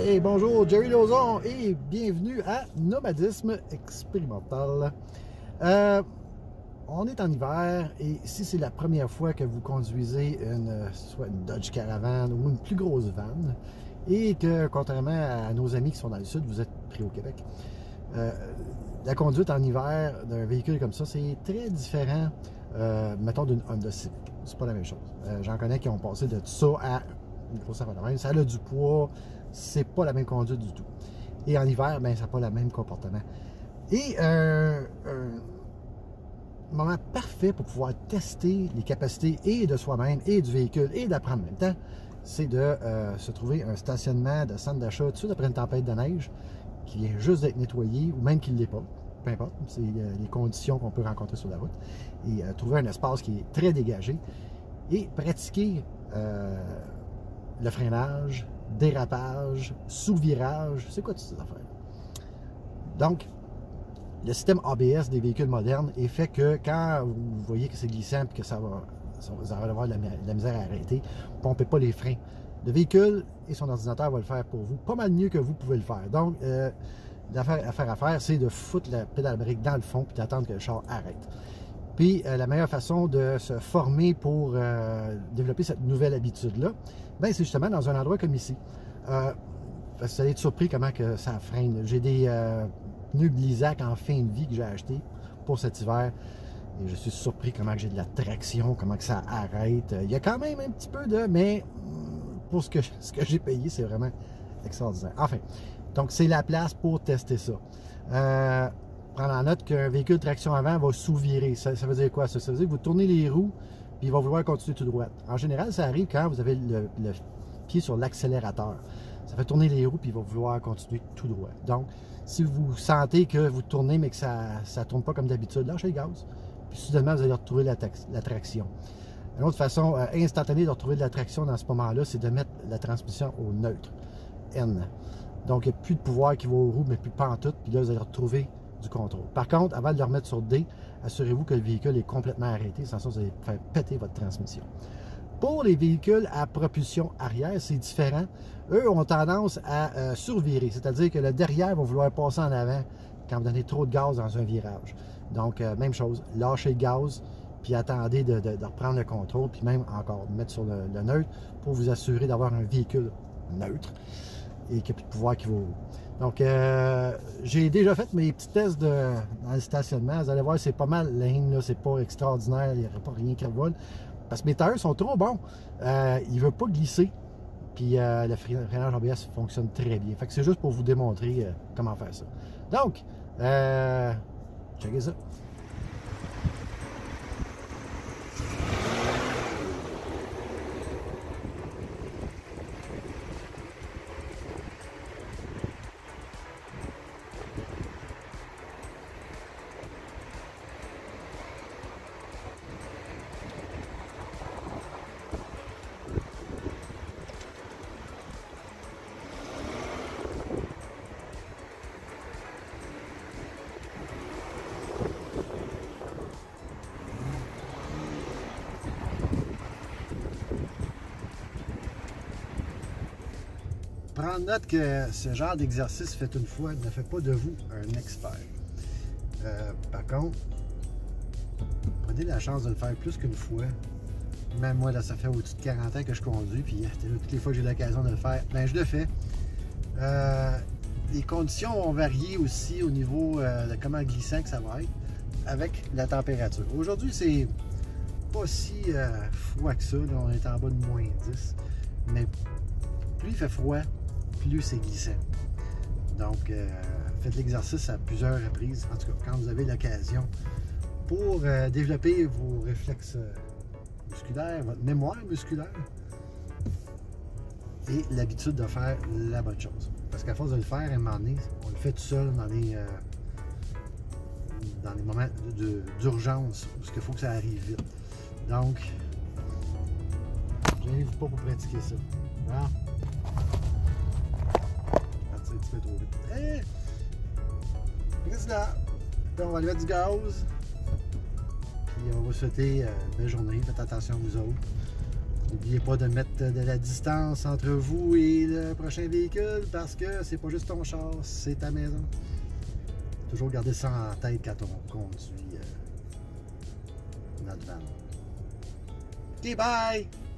Et bonjour, Jerry Lauzon et bienvenue à Nomadisme Expérimental. On est en hiver et si c'est la première fois que vous conduisez soit une Dodge Caravan ou une plus grosse van et que, contrairement à nos amis qui sont dans le sud, vous êtes pris au Québec, la conduite en hiver d'un véhicule comme ça, c'est très différent, mettons, d'une Honda Civic. C'est pas la même chose. J'en connais qui ont passé de ça à une grosse avant. Ça a du poids, c'est pas la même conduite du tout. Et en hiver, ben, ça n'a pas le même comportement. Et un moment parfait pour pouvoir tester les capacités et de soi-même et du véhicule et d'apprendre en même temps, c'est de se trouver un stationnement de centre d'achat tout de suite après une tempête de neige qui vient juste d'être nettoyé ou même qui ne l'est pas. Peu importe, c'est les conditions qu'on peut rencontrer sur la route. Et trouver un espace qui est très dégagé et pratiquer le freinage, dérapage, sous-virage, c'est quoi toutes ces affaires? Donc, le système ABS des véhicules modernes est fait que quand vous voyez que c'est glissant et que vous allez avoir de la misère à arrêter, ne pompez pas les freins. Le véhicule et son ordinateur va le faire pour vous, pas mal mieux que vous pouvez le faire. Donc, l'affaire à faire, c'est de foutre la pédale brake dans le fond et d'attendre que le char arrête. Puis, la meilleure façon de se former pour développer cette nouvelle habitude-là, ben, c'est justement dans un endroit comme ici. Parce que vous allez être surpris comment que ça freine. J'ai des pneus Blizzak en fin de vie que j'ai acheté pour cet hiver. Et je suis surpris comment j'ai de la traction, comment que ça arrête. Il y a quand même un petit peu de... Mais pour ce que j'ai payé, c'est vraiment extraordinaire. Enfin, donc c'est la place pour tester ça. Prendre en note qu'un véhicule traction avant va sous-virer. Ça veut dire quoi? Ça veut dire que vous tournez les roues puis il va vouloir continuer tout droit. En général, ça arrive quand vous avez le pied sur l'accélérateur. Ça fait tourner les roues puis il va vouloir continuer tout droit. Donc, si vous sentez que vous tournez mais que ça ne tourne pas comme d'habitude, lâchez le gaz. Puis soudainement, vous allez retrouver la traction. Une autre façon instantanée de retrouver de la traction dans ce moment-là, c'est de mettre la transmission au neutre. N. Donc, il n'y a plus de pouvoir qui va aux roues, mais plus pantoute. Puis là, vous allez retrouver du contrôle. Par contre, avant de le remettre sur D, assurez-vous que le véhicule est complètement arrêté, sans ça, vous allez faire péter votre transmission. Pour les véhicules à propulsion arrière, c'est différent. Eux ont tendance à survirer, c'est-à-dire que le derrière va vouloir passer en avant quand vous donnez trop de gaz dans un virage. Donc, même chose, lâchez le gaz, puis attendez de reprendre le contrôle, puis même encore mettre sur le neutre pour vous assurer d'avoir un véhicule neutre et qu'il n'y a plus de pouvoir qui va au... Donc, j'ai déjà fait mes petits tests dans le stationnement. Vous allez voir, c'est pas mal ligne, c'est pas extraordinaire, il n'y aura pas rien qui revole. Parce que mes tailleurs sont trop bons. Il ne veut pas glisser. Puis le freinage ABS fonctionne très bien. Fait que c'est juste pour vous démontrer comment faire ça. Donc, checkez ça. Prendre note que ce genre d'exercice fait une fois ne fait pas de vous un expert. Par contre, prenez la chance de le faire plus qu'une fois. Même moi, là, ça fait au-dessus de 40 ans que je conduis, puis toutes les fois que j'ai l'occasion de le faire, ben, je le fais. Les conditions vont varier aussi au niveau de comment glissant que ça va être avec la température. Aujourd'hui, c'est pas si froid que ça. Là, on est en bas de moins 10. Mais plus il fait froid, plus c'est glissant. Donc, faites l'exercice à plusieurs reprises, en tout cas quand vous avez l'occasion, pour développer vos réflexes musculaires, votre mémoire musculaire et l'habitude de faire la bonne chose. Parce qu'à force de le faire, à un moment donné, on le fait tout seul dans les moments d'urgence où il faut que ça arrive vite. Donc, gênez-vous pas pour pratiquer ça. Voilà. Un petit peu trop vite. Hey! Reste là. Puis on va aller mettre du gaz. Puis on va souhaiter belle journée. Faites attention à vous autres. N'oubliez pas de mettre de la distance entre vous et le prochain véhicule parce que c'est pas juste ton char, c'est ta maison. Toujours garder ça en tête quand on conduit notre van. OK, bye!